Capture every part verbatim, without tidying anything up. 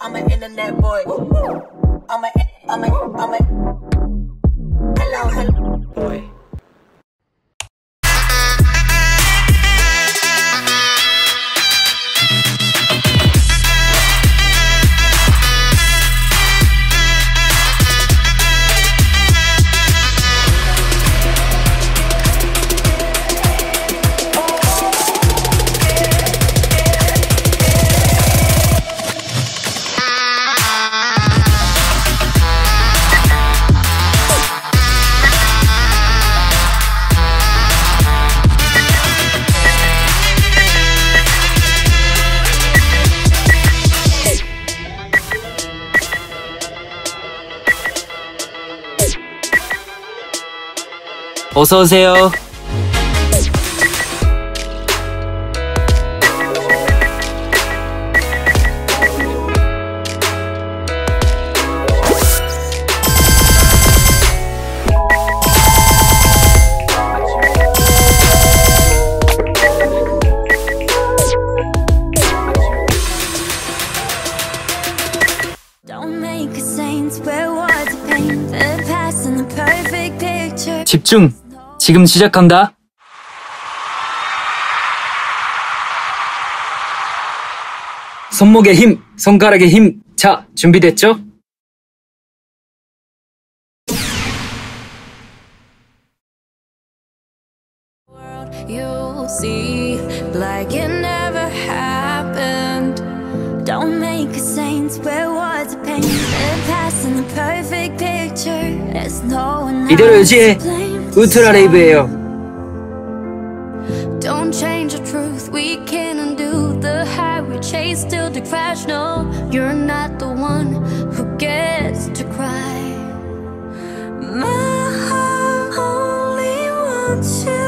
I'm an internet boy. I'm a, I'm a, I'm a. Hello, hello, boy. 어서 오세요. 집중! 지금 시작한다. 손목에 힘, 손가락에 힘. 자, 준비됐죠? You'll see like it never happened. Don't make a saint where words are pain. The past and the perfect picture. There's no one 이대로 유지해. 우트라 레이브예요. Don't change the truth. We can't undo the high we chase till the crash. No, you're not the one who gets to cry. My heart only wants you.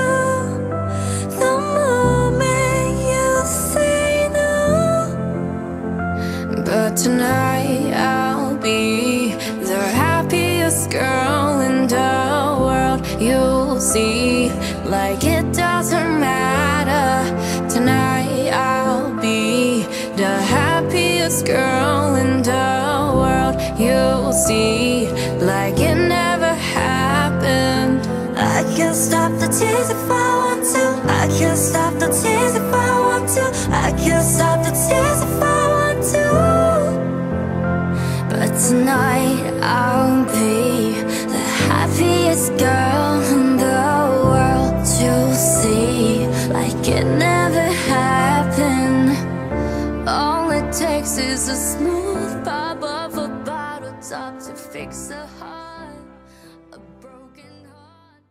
But tonight I'll be the happiest girl in the world. You'll see like it doesn't matter. Tonight I'll be the happiest girl in the world. You'll see like it never happened. I can stop the tears if I want to. I can stop the tears if I want to. I can stop the tears if I want to. But tonight I'll be the happiest girl in the world. You'll see like it never happened. All it takes is a smooth pop of a bottle top to fix a heart, a broken heart.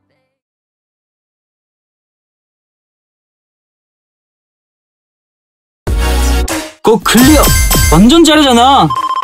고 클리어! 완전 잘하잖아!